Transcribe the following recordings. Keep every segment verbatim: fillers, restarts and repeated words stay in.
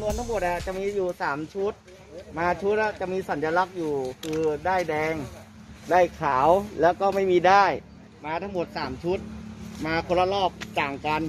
วนทั้งหมดจะมีอยู่สามชุดมาชุดจะมีสัญลักษณ์อยู่คือได้แดงได้ขาวแล้วก็ไม่มีได้มาทั้งหมดสามชุดมาคนละรอบต่างกัน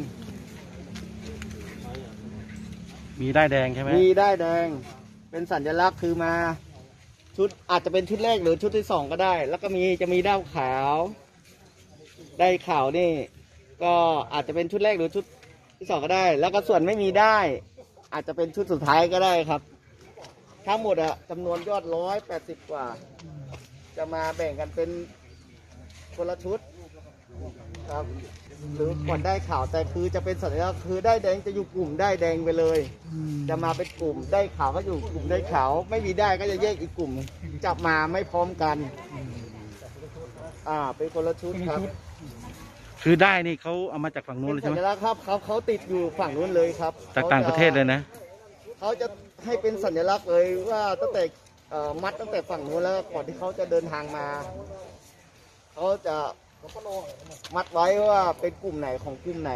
มีได้แดงใช่ไหมมีได้แดงเป็นสัญลักษณ์คือมาชุดอาจจะเป็นชุดแรกหรือชุดที่สองก็ได้แล้วก็มีจะมีด้าวขาวได้ขาวนี่ก็อาจจะเป็นชุดแรกหรือชุดที่สองก็ได้แล้วก็ส่วนไม่มีได้อาจจะเป็นชุดสุดท้ายก็ได้ครับทั้งหมดอะจำนวนยอดร้อยแปดสิบกว่าจะมาแบ่งกันเป็นคนละชุดครับหรือก่อนได้ข่าวแต่คือจะเป็นสัญลักษณ์คือได้แดงจะอยู่กลุ่มได้แดงไปเลยจะมาเป็นกลุ่มได้ขาวก็อยู่กลุ่มได้ขาวไม่มีได้ก็จะแยกอีกกลุ่มจับมาไม่พร้อมกันอ่าเป็นคนละชุดครับคือได้นี่เขาเอามาจากฝั่งนู้นเลยใช่ไหมสัญลักษณ์ครับเขาเขาติดอยู่ฝั่งนู้นเลยครับจากต่างประเทศเลยนะเขาจะให้เป็นสัญลักษณ์เลยว่าตั้งแต่มัดตั้งแต่ฝั่งนู้นแล้วก่อนที่เขาจะเดินทางมาเขาจะมัดไว้ว่าเป็นกลุ่มไหนของกลุ่มไหน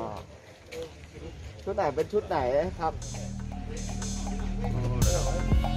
ชุดไหนเป็นชุดไหนครับ